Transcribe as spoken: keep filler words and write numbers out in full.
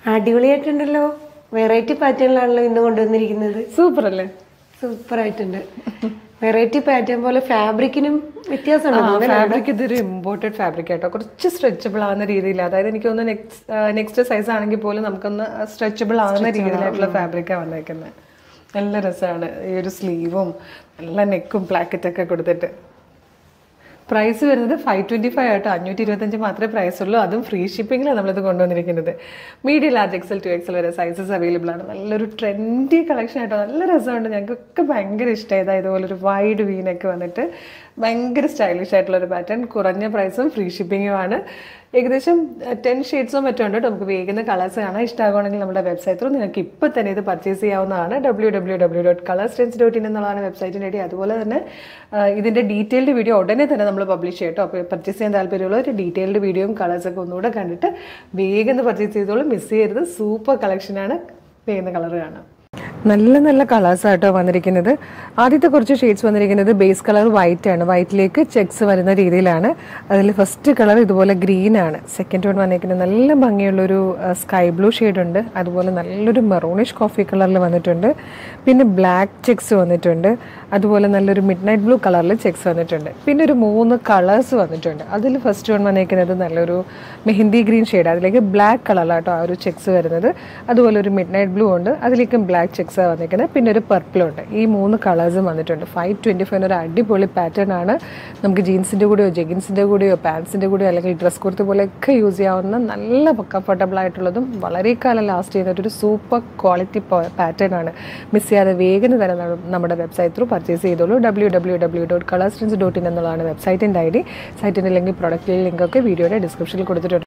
അടിപൊളിയായിട്ടുണ്ടല്ലോ. Variety പാറ്റേണിലാണല്ലോ ഇന്ന് കൊണ്ടുവന്നിരിക്കുന്നത്. Super അല്ലേ? സൂപ്പർ ആയിട്ടുണ്ട്. വെറൈറ്റി പാറ്റേൺ പോലെ ഫാബ്രിക്കിനും വ്യത്യാസമുണ്ട്. ഫാബ്രിക് ഇതൊരു ഇമ്പോർട്ടഡ് ഫാബ്രിക് ആയിട്ടോ, കുറച്ച് സ്ട്രെച്ചബിൾ ആവുന്ന രീതിയിൽ. അതായത് എനിക്ക് തോന്നുന്നു നെക്സ്റ്റ് നെക്സ്റ്റ് സൈസ് ആണെങ്കിൽ പോലും നമുക്കൊന്ന് സ്ട്രെച്ചബിൾ ആവുന്ന രീതിയിലായിട്ടുള്ള ഫാബ്രിക്കാണ് വന്നേക്കുന്നത്. നല്ല രസമാണ്. ഈ ഒരു സ്ലീവും നല്ല നെക്കും പ്ലാക്കറ്റൊക്കെ കൊടുത്തിട്ട്. പ്രൈസ് വരുന്നത് ഫൈവ് ട്വൻറ്റി ഫൈവ് ആയിട്ടോ, അഞ്ഞൂറ്റി ഇരുപത്തഞ്ച് മാത്രമേ പ്രൈസ് ഉള്ളൂ. അതും ഫ്രീ ഷിപ്പിങ്ങിലാണ് നമ്മളിത് കൊണ്ടുവന്നിരിക്കുന്നത്. Medium large XL to XL വരെ സൈസസ് അവൈലബിൾ ആണ്. നല്ലൊരു ട്രെൻഡി കളക്ഷൻ ആയിട്ടോ, നല്ല രസമുണ്ട്. ഞങ്ങൾക്കൊക്കെ ഭയങ്കര ഇഷ്ടമായത്. ഇതുപോലൊരു വൈഡ് വീനൊക്കെ വന്നിട്ട് ഭയങ്കര സ്റ്റൈലിഷ് ആയിട്ടുള്ളൊരു പാറ്റേൺ. കുറഞ്ഞ പ്രൈസും ഫ്രീ ഷിപ്പിങ്ങുമാണ്. ഏകദേശം ടെൻ ഷെയ്ഡ്സോ മറ്റോ ഉണ്ട്. നമുക്ക് വേഗം കളേഴ്സ് കാണാൻ ഇഷ്ടമാകുകയാണെങ്കിൽ നമ്മുടെ വെബ്സൈറ്റ് ത്രൂ നിങ്ങൾക്ക് ഇപ്പോൾ തന്നെ ഇത് പർച്ചേസ് ചെയ്യാവുന്നതാണ്. W W W dot colours trends dot in എന്നുള്ളതാണ് വെബ്സൈറ്റിൻ്റെ ഐഡി. അതുപോലെ തന്നെ ഇതിൻ്റെ ഡീറ്റെയിൽഡ് വീഡിയോ ഉടനെ തന്നെ നമ്മൾ പബ്ലിഷ് ചെയ്യട്ടോ. അപ്പോൾ പർച്ചേസ് ചെയ്യാൻ താല്പര്യമുള്ള ഒരു ഡീറ്റെയിൽഡ് വീഡിയോയും കളേഴ്സൊക്കെ ഒന്നുകൂടെ കണ്ടിട്ട് വേഗം പർച്ചേസ് ചെയ്തോളും. മിസ് ചെയ്യരുത്. സൂപ്പർ കളക്ഷനാണ്. വേഗം കളർ കാണാം. നല്ല നല്ല കളേഴ്സ് ആയിട്ടോ വന്നിരിക്കുന്നത്. ആദ്യത്തെ കുറച്ച് ഷെയ്ഡ്സ് വന്നിരിക്കുന്നത് ബേസ് കളർ വൈറ്റ് ആണ്. വൈറ്റിലേക്ക് ചെക്സ് വരുന്ന രീതിയിലാണ്. അതിൽ ഫസ്റ്റ് കളർ ഇതുപോലെ ഗ്രീൻ ആണ്. സെക്കൻഡ് വൺ വന്നിരിക്കുന്നത് നല്ല ഭംഗിയുള്ളൊരു സ്കൈ ബ്ലൂ ഷെയ്ഡുണ്ട്. അതുപോലെ നല്ലൊരു മെറൂണിഷ് കോഫി കളറിൽ വന്നിട്ടുണ്ട്. പിന്നെ ബ്ലാക്ക് ചെക്സ് വന്നിട്ടുണ്ട്. അതുപോലെ നല്ലൊരു മിഡ് നൈറ്റ് ബ്ലൂ കളറിൽ ചെക്സ് വന്നിട്ടുണ്ട്. പിന്നെ ഒരു മൂന്ന് കളേഴ്സ് വന്നിട്ടുണ്ട്. അതിൽ ഫസ്റ്റ് വൺ വന്നിരിക്കുന്നത് നല്ലൊരു മെഹന്തി ഗ്രീൻ ഷെയ്ഡ്. അതിലേക്ക് ബ്ലാക്ക് കളറിലാട്ടോ ആ ഒരു ചെക്സ് വരുന്നത്. അതുപോലെ ഒരു മിഡ് നൈറ്റ് ബ്ലൂ ഉണ്ട്. അതിലേക്കും ബ്ലാക്ക് ചെക്സ് വന്നിരിക്കുന്നത്. പിന്നെ ഒരു പർപ്പിളും ഉണ്ട്. ഈ മൂന്ന് കളേഴ്സും വന്നിട്ടുണ്ട്. ഫൈവ് ട്വൻറ്റി ഫൈവിന് ഒരു അടിപൊളി പാറ്റേൺ ആണ്. നമുക്ക് ജീൻസിൻ്റെ കൂടെയോ ജെഗിൻസിൻ്റെ കൂടെയോ പാൻസിൻ്റെ കൂടെയോ അല്ലെങ്കിൽ ഡ്രസ് കുർത്തി പോലെയൊക്കെ യൂസ് ചെയ്യാവുന്ന നല്ല കംഫർട്ടബിൾ ആയിട്ടുള്ളതും വളരെ കാലം ലാസ്റ്റ് ചെയ്യുന്ന ഒരു സൂപ്പർ ക്വാളിറ്റി പാറ്റേൺ ആണ്. മിസ് ചെയ്യാതെ വേഗം തന്നെ നമ്മുടെ വെബ്സൈറ്റ് ത്രൂ പർച്ചേസ് ചെയ്തോളൂ. W W W dot colours trends dot in എന്നുള്ളതാണ് വെബ്സൈറ്റിൻ്റെ ഐ ഡി. സൈറ്റിൻ്റെ ലിങ്ക് പ്രൊഡക്റ്റിൻ്റെ ലിങ്കൊക്കെ വീഡിയോയുടെ ഡിസ്ക്രിപ്ഷനിൽ കൊടുത്തിട്ടുണ്ട്.